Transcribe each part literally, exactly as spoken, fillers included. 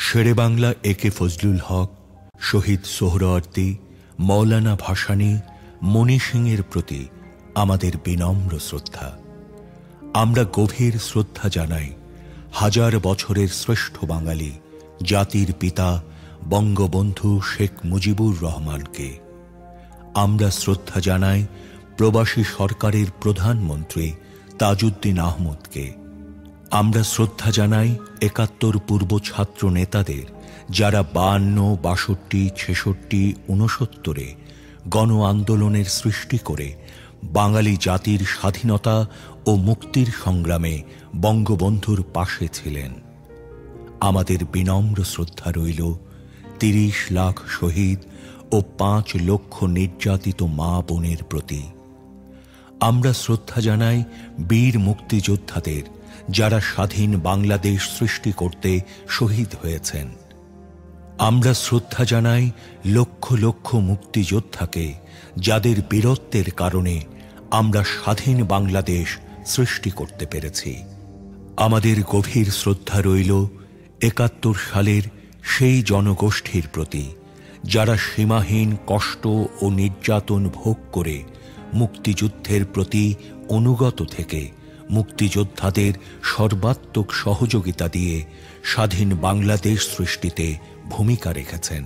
শেরে বাংলা এ কে ফজলুল হক, শহীদ সোহরাওয়ার্দী, মৌলানা ভাসানী, মণি সিংয়ের প্রতি আমাদের বিনম্র শ্রদ্ধা। আমরা গভীর শ্রদ্ধা জানাই হাজার বছরের শ্রেষ্ঠ বাঙালি জাতির পিতা বঙ্গবন্ধু শেখ মুজিবুর রহমানকে। আমরা শ্রদ্ধা জানাই প্রবাসী সরকারের প্রধানমন্ত্রী তাজউদ্দিন আহমদকে। আমরা শ্রদ্ধা জানাই একাত্তর পূর্ব ছাত্র নেতাদের, যারা বায়ান্ন, বাষট্টি, ছেষট্টি, ঊনসত্তরে গণ আন্দোলনের সৃষ্টি করে বাঙালি জাতির স্বাধীনতা ও মুক্তির সংগ্রামে বঙ্গবন্ধুর পাশে ছিলেন। আমাদের বিনম্র শ্রদ্ধা রইল তিরিশ লাখ শহীদ ও পাঁচ লক্ষ নির্যাতিত মা বোনের প্রতি। আমরা শ্রদ্ধা জানাই বীর মুক্তিযোদ্ধাদের, যারা স্বাধীন বাংলাদেশ সৃষ্টি করতে শহীদ হয়েছেন। আমরা শ্রদ্ধা জানাই লক্ষ লক্ষ মুক্তিযোদ্ধাকে, যাদের বীরত্বের কারণে আমরা স্বাধীন বাংলাদেশ সৃষ্টি করতে পেরেছি। আমাদের গভীর শ্রদ্ধা রইল একাত্তর সালের সেই জনগোষ্ঠীর প্রতি, যারা সীমাহীন কষ্ট ও নির্যাতন ভোগ করে মুক্তিযুদ্ধের প্রতি অনুগত থেকে মুক্তিযোদ্ধাদের সর্বাত্মক সহযোগিতা দিয়ে স্বাধীন বাংলাদেশ সৃষ্টিতে ভূমিকা রেখেছেন।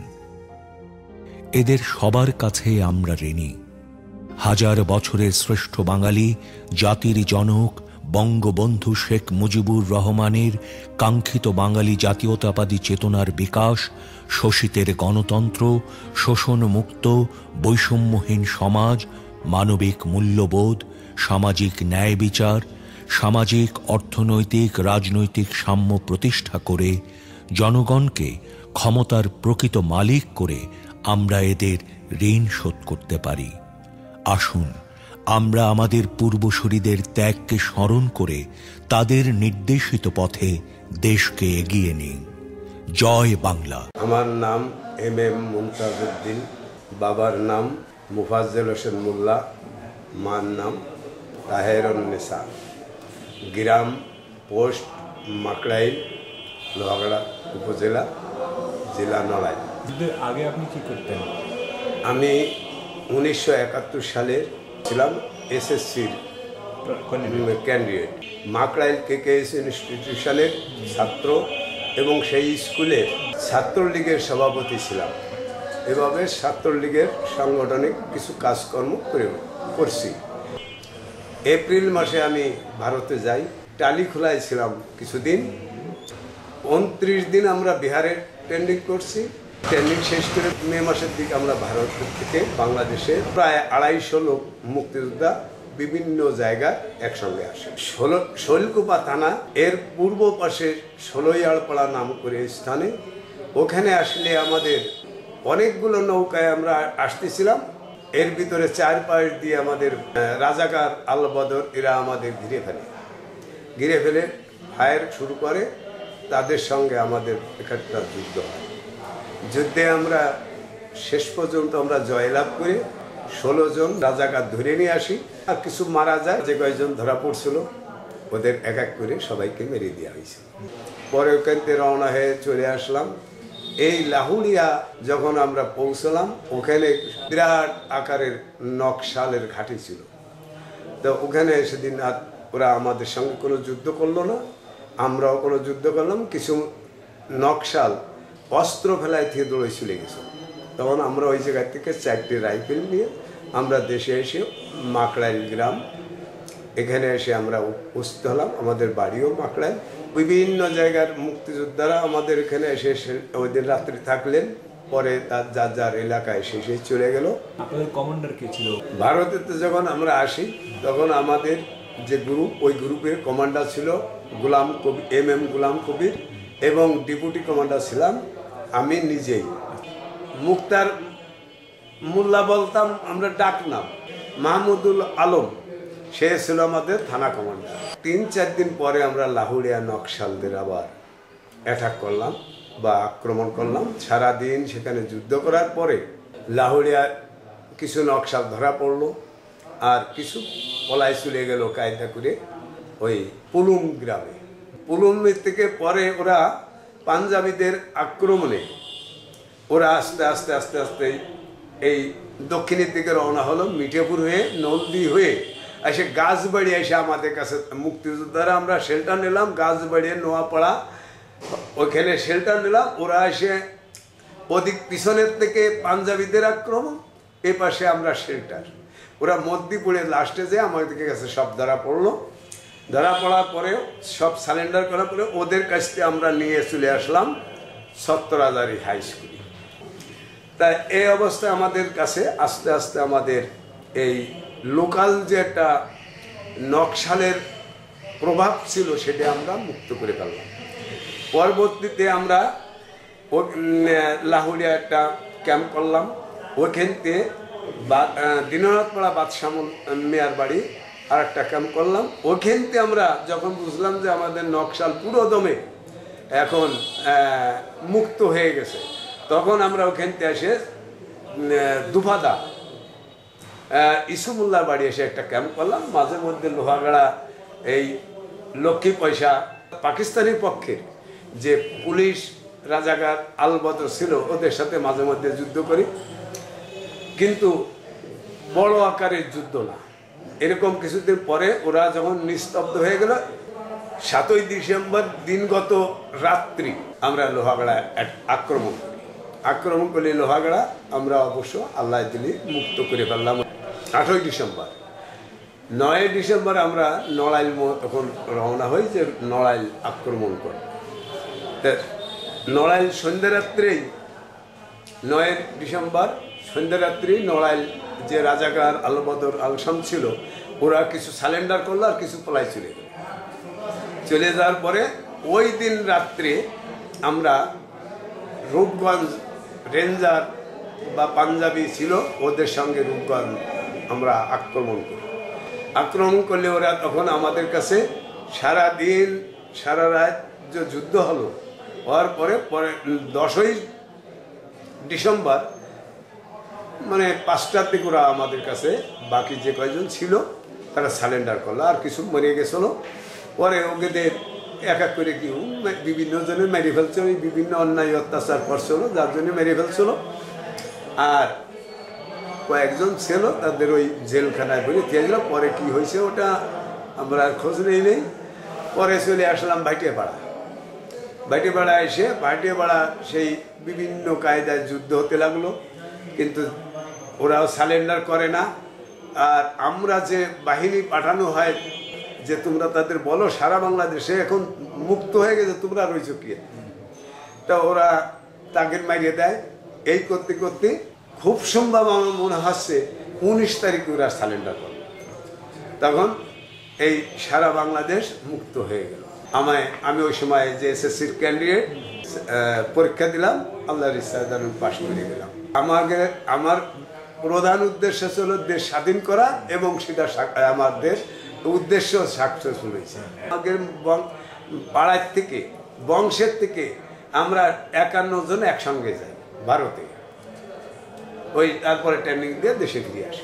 এদের সবার কাছে আমরা ঋণী। হাজার বছরের শ্রেষ্ঠ বাঙালি জাতির জনক বঙ্গবন্ধু শেখ মুজিবুর রহমানের কাঙ্ক্ষিত বাঙালি জাতীয়তাবাদী চেতনার বিকাশ, শোষিতের গণতন্ত্র, শোষণমুক্ত বৈষম্যহীন সমাজ, মানবিক মূল্যবোধ, সামাজিক ন্যায় বিচার, সামাজিক অর্থনৈতিক রাজনৈতিক সাম্য প্রতিষ্ঠা করে জনগণকে ক্ষমতার প্রকৃত মালিক করে আমরা এদের ঋণ শোধ করতে পারি। আসুন আমরা আমাদের পূর্বসূরীদের ত্যাগকে স্মরণ করে তাদের নির্দেশিত পথে দেশকে এগিয়ে নিই। জয় বাংলা। আমার নাম এম এম মুমতাজউদ্দিন, বাবার নাম মুফাজ্জল হোসেন মোল্লা, মার নাম তাহেরুন্নেসা, গ্রাম পোস্ট মাকড়াইল, লোহাগড়া উপজেলা, জেলা নড়াইল। আগে আপনি কি করতেন? আমি উনিশশো একাত্তর সালের ছিলাম এসএসসির ক্যান্ডিডেট, মাকড়াইল কে কে এস ইনস্টিটিউশনের ছাত্র এবং সেই স্কুলের ছাত্রলীগের সভাপতি ছিলাম। এভাবে ছাত্রলীগের সাংগঠনিক কিছু কাজকর্ম করে করছি। এপ্রিল মাসে আমি ভারতে যাই, টালিখোলায় ছিলাম কিছুদিন। উনত্রিশ দিন আমরা বিহারে ট্রেনিং করছি। ট্রেনিং শেষ করে মে মাসের দিকে আমরা ভারত থেকে বাংলাদেশে প্রায় আড়াইশো লোক মুক্তিযোদ্ধা বিভিন্ন জায়গায় একসঙ্গে আসে। ষোলো শৈলকুপা থানা এর পূর্ব পাশে ষোলোইয়াড়পাড়া নাম করে স্থানে, ওখানে আসলে আমাদের অনেকগুলো নৌকায় আমরা আসতেছিলাম। এর ভিতরে চার পাশ দিয়ে আমাদের রাজাকার আল বদর এরা আমাদের ঘিরে ফেলে ঘিরে ফেলে ফায়ার শুরু করে। তাদের সঙ্গে আমাদের একটা যুদ্ধ হয়। যুদ্ধে আমরা শেষ পর্যন্ত আমরা জয়লাভ করে ষোলো জন রাজাকার ধরে নিয়ে আসি, আর কিছু মারা যায়। যে কয়েকজন ধরা পড়ছিল ওদের এক এক করে সবাইকে মেরে দেওয়া হয়েছে। পরে ওখান থেকে রওনা হয়ে চলে আসলাম। এই লাহুড়িয়া যখন আমরা পৌঁছলাম, ওখানে বিরাট আকারের নকশালের ঘাঁটি ছিল। তো ওখানে সেদিন আর ওরা আমাদের সঙ্গে কোনো যুদ্ধ করলো না, আমরাও কোনো যুদ্ধ করলাম। কিছু নকশাল অস্ত্র ফেলায় থেকে দৌড়ে চলে গেছে। তখন আমরা ওই জায়গা থেকে চারটি রাইফেল নিয়ে আমরা দেশে এসে মাকড়াইল গ্রাম, এখানে এসে আমরা উপস্থিত হলাম। আমাদের বাড়িও মাকড়াইল। বিভিন্ন জায়গার মুক্তিযোদ্ধারা আমাদের এখানে এসে ওই দিন রাত্রি থাকলেন। পরে তার যার যার এলাকায় এসে এসে চলে গেল। আপনাদের কমান্ডার কে ছিল? ভারতেতে যখন আমরা আসি তখন আমাদের যে গ্রুপ, ওই গ্রুপের কমান্ডার ছিল গোলাম কবির, এম এম গোলাম কবির, এবং ডেপুটি কমান্ডার ছিলাম আমি নিজেই। মুক্তার মোল্লা বলতাম আমরা, ডাক নাম মাহমুদুল আলম, সে ছিল আমাদের থানা কমান্ডার। তিন চার দিন পরে আমরা লাহুড়িয়া নকশালদের আবার অ্যাটাক করলাম বা আক্রমণ করলাম। সারাদিন সেখানে যুদ্ধ করার পরে লাহুড়িয়া কিছু নকশাল ধরা পড়লো, আর কিছু পলায় চলে গেল কায়দা করে ওই পুলুম গ্রামে। পুলুমের থেকে পরে ওরা পাঞ্জাবিদের আক্রমণে ওরা আস্তে আস্তে আস্তে আস্তে এই দক্ষিণের দিকে রওনা হলো, মিঠাপুর হয়ে নলদি হয়ে এসে গাছবাড়ি এসে আমাদের কাছে মুক্তিযোদ্ধারা আমরা শেল্টার নিলাম। গাছবাড়ি নোয়াপাড়া ওইখানে শেল্টার নিলাম। ওরা এসে ওদিক পিছনের থেকে পাঞ্জাবিদের আক্রমণ, এ পাশে আমরা শেল্টার। ওরা মধ্যপুরে লাস্টে যে আমাদের কাছে সব ধরা পড়লো। ধরা পড়ার পরেও সব সারেন্ডার করার পরে ওদের কাছ থেকে আমরা নিয়ে চলে আসলাম সত্তরাজারি হাই স্কুলে। তাই এই অবস্থায় আমাদের কাছে আস্তে আস্তে আমাদের এই লোকাল যে একটা নকশালের প্রভাব ছিল সেটা আমরা মুক্ত করে ফেললাম। পরবর্তীতে আমরা লাহুরিয়া একটা ক্যাম্প করলাম। ওইখানতে দিননাথপাড়া বাদশাহ মেয়ার বাড়ি আর একটা ক্যাম্প করলাম। ওইখানতে আমরা যখন বুঝলাম যে আমাদের নকশাল পুরো দমে এখন মুক্ত হয়ে গেছে, তখন আমরা ওখানতে এসে দুফাদা ইসুমুল্লার বাড়ি এসে একটা ক্যাম্প করলাম। মাঝে মধ্যে লোহাগাড়া এই লক্ষ্মী পয়সা পাকিস্তানি পক্ষের যে পুলিশ রাজাকার আলবদর ছিল ওদের সাথে মাঝে মধ্যে যুদ্ধ করি, কিন্তু বড় আকারের যুদ্ধ না। এরকম কিছুদিন পরে ওরা যখন নিস্তব্ধ হয়ে গেল, সাতই ডিসেম্বর দিনগত রাত্রি আমরা লোহাগাড়া আক্রমণ করি। আক্রমণ করলে লোহাগাড়া আমরা অবশ্য আল্লাহ দিলি মুক্ত করে ফেললাম আটই ডিসেম্বর। নয় ডিসেম্বর আমরা নড়াইল তখন রওনা হই যে নড়াইল আক্রমণ করি। নড়াইল সন্ধ্যারাত্রেই নয় ডিসেম্বর সন্ধ্যারাত্রি নড়াইল যে রাজাকার আলবদর আলসাম ছিল ওরা কিছু সারেন্ডার করলো আর কিছু পলাই চলে গেল। চলে যাওয়ার পরে ওই দিন রাত্রে আমরা রূপগঞ্জ রেঞ্জার বা পাঞ্জাবি ছিল ওদের সঙ্গে রূপগঞ্জ আমরা আক্রমণ করি। আক্রমণ করলে ওরা তখন আমাদের কাছে সারা দিন সারা রাত যে যুদ্ধ হলো, হওয়ার পরে পরে দশই ডিসেম্বর মানে পাঁচটার দিকে ওরা আমাদের কাছে বাকি যে কয়জন ছিল তারা সারেন্ডার করলো, আর কিছু মরে গেছিলো। পরে ওদের এক এক করে কেউ বিভিন্ন জনে মেরে ফেলছিল, বিভিন্ন অন্যায় অত্যাচার করছিল যার জন্য মেরে ফেলছিল। আর কয়েকজন ছিল তাদের ওই জেলখানায় বলে দিয়েছিল। পরে কি হয়েছে ওটা আমরা খোঁজ নেই নেই পরে চলে আসলাম ভাটিয়াপাড়া। ভাটিয়াপাড়া এসে ভাটিয়াপাড়া সেই বিভিন্ন কায়দায় যুদ্ধ হতে লাগলো, কিন্তু ওরাও সারেন্ডার করে না। আর আমরা যে বাহিনী পাঠানো হয় যে তোমরা তাদের বলো সারা বাংলাদেশে এখন মুক্ত হয়ে গেছে, তোমরা রয়েছ কি, তা ওরা তাকে মারিয়ে দেয়। এই করতে করতে খুব সম্ভব আমার মনে হচ্ছে উনিশ তারিখে ওরা সারেন্ডার করে, তখন এই সারা বাংলাদেশ মুক্ত হয়ে গেল। আমায় আমি ওই সময় যে এসএসসির ক্যান্ডিডেট পরীক্ষা দিলাম, আল্লাহর ইচ্ছায় দারুণ পাশ করে গেলাম। আমাকে আমার প্রধান উদ্দেশ্য ছিল দেশ স্বাধীন করা এবং সেটা আমার দেশ উদ্দেশ্য সাকসেসফুল হয়েছে। আমাদের পাড়ার থেকে বংশের থেকে আমরা একান্ন জন একসঙ্গে যাই ভারতে, ওই তারপরে ট্রেনিং দিয়ে দেশে ফিরে আসি।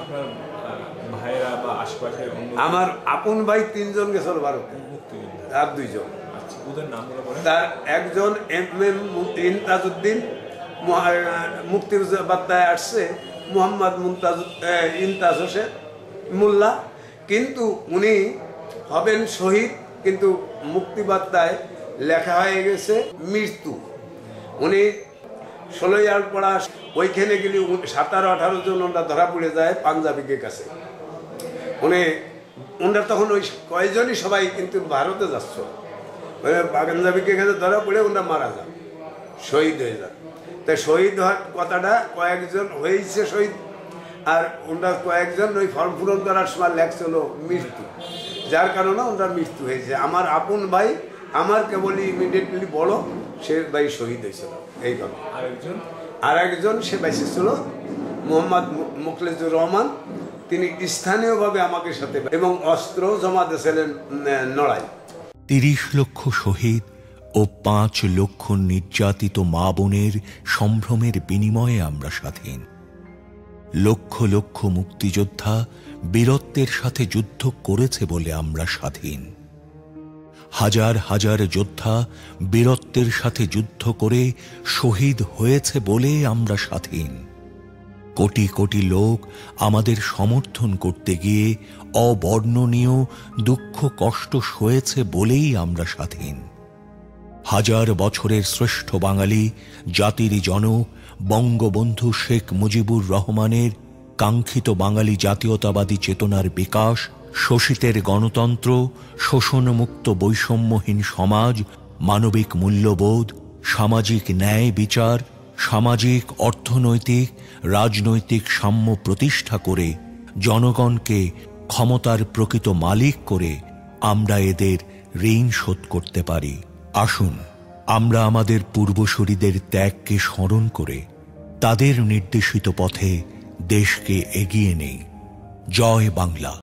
আমার আপন ভাই তিনজন গেছিল ভারতে, আর দুইজন। তার একজন এম এম ইনতাজউদ্দিন মুক্তিযোদ্ধায় আসছে, মোহাম্মদ মুমতাজ ইমতাজ হোসেন মোল্লা, কিন্তু উনি হবেন শহীদ, কিন্তু মুক্তিবার্তায় লেখা হয়ে গেছে মৃত্যু। উনি ষোলোই আলপড়া ওইখানে গেলে সাতারো আঠারো জন ওনারা ধরা পড়ে যায় পাঞ্জাবিকে কাছে। উনি ওনারা তখন ওই কয়জনই সবাই কিন্তু ভারতে যাচ্ছ, পাঞ্জাবিকে কাছে ধরা পড়ে ওনারা মারা যান, শহীদ হয়ে যান। তাই শহীদ হওয়ার কথাটা কয়েকজন হয়েছে শহীদ, আর ওনারা কয়েকজন ওই ফর্ম পূরণ করার সময় লেখছিল মৃত্যু, যার কারণে ওনারা মৃত্যু হয়েছে। আমার আপন ভাই আমার কেবলই ইমিডিয়েটলি বড়, সে ভাই শহীদ হয়েছিল এই কথা। আরেকজন আর একজন সে বেঁচে ছিল মোহাম্মদ মুখলেজুর রহমান, তিনি স্থানীয়ভাবে আমাকে সাথে এবং অস্ত্র জমা দিয়েছিলেন নড়াই। তিরিশ লক্ষ শহীদ ও পাঁচ লক্ষ নির্যাতিত মা বোনের সম্ভ্রমের বিনিময়ে আমরা স্বাধীন। লক্ষ লক্ষ মুক্তিযোদ্ধা বীরত্বের সাথে যুদ্ধ করেছে বলে আমরা স্বাধীন। হাজার হাজার যোদ্ধা বীরত্বের সাথে যুদ্ধ করে শহীদ হয়েছে বলে আমরা স্বাধীন। কোটি কোটি লোক আমাদের সমর্থন করতে গিয়ে অবর্ণনীয় দুঃখ কষ্ট সয়েছে বলেই আমরা স্বাধীন। হাজার বছরের শ্রেষ্ঠ বাঙালি জাতির জনক বঙ্গবন্ধু শেখ মুজিবুর রহমানের কাঙ্ক্ষিত বাঙালি জাতীয়তাবাদী চেতনার বিকাশ, শোষিতের গণতন্ত্র, শোষণমুক্ত বৈষম্যহীন সমাজ, মানবিক মূল্যবোধ, সামাজিক ন্যায় বিচার, সামাজিক অর্থনৈতিক রাজনৈতিক সাম্য প্রতিষ্ঠা করে জনগণকে ক্ষমতার প্রকৃত মালিক করে আমরা এদের ঋণ শোধ করতে পারি। আসুন আমরা আমাদের পূর্বসূরীদের ত্যাগকে স্মরণ করে তাদের নির্দেশিত পথে দেশকে এগিয়ে নেই। জয় বাংলা।